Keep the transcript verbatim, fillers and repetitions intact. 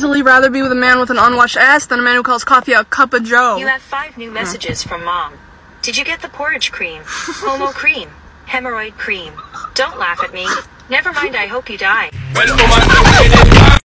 easily rather be with a man with an unwashed ass than a man who calls coffee a cup of joe. You have five new messages from Mom. Did you get the porridge cream? Homo cream. Hemorrhoid cream. Don't laugh at me. Never mind, I hope you die.